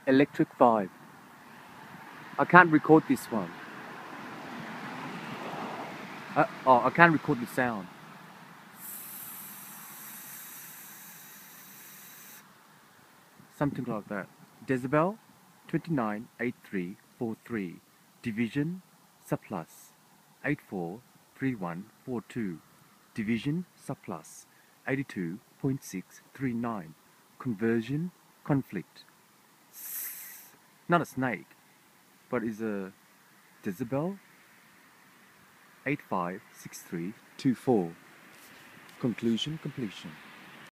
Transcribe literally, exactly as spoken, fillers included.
Electric vibe. I can't record this one. Uh, oh, I can't record the sound. Something like that. Decibel, twenty-nine eight three four three. Division, surplus, eight four three one four two. Division, surplus, eighty-two point six three nine. Conversion, conflict. Not a snake, but is a decibel, eight five six three two four. Conclusion, completion.